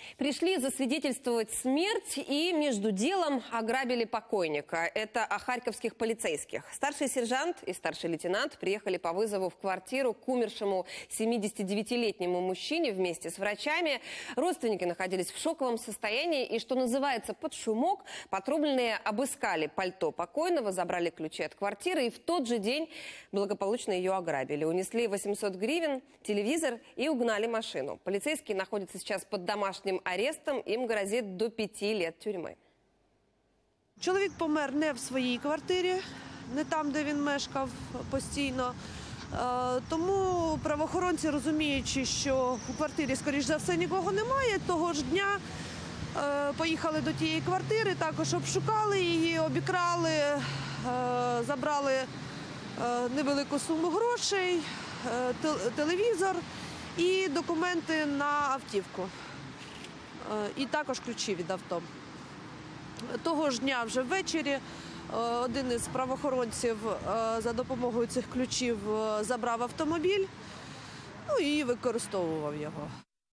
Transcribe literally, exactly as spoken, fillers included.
Пришли засвидетельствовать смерть и между делом ограбили покойника. Это о харьковских полицейских. Старший сержант и старший лейтенант приехали по вызову в квартиру к умершему семидесятидевятилетнему мужчине вместе с врачами. Родственники находились в шоковом состоянии и, что называется, под шумок, патрульные обыскали пальто покойного, забрали ключи от квартиры и в тот же день благополучно ее ограбили. Унесли восемьсот гривен, телевизор и угнали машину. Полицейские находятся сейчас под домашним арестом, им грозит до пяти лет тюрьми. Чоловік помер не в своїй квартирі, не там, де він мешкав постійно. Тому правоохоронці, розуміючи, що у квартирі, скоріш за все, нікого немає, того ж дня поїхали до тієї квартири, також обшукали її, обікрали, забрали невелику суму грошей, телевізор і документи на автівку. І також ключі від авто. Того ж дня вже ввечері один із правоохоронців за допомогою цих ключів забрав автомобіль, ну і використовував його.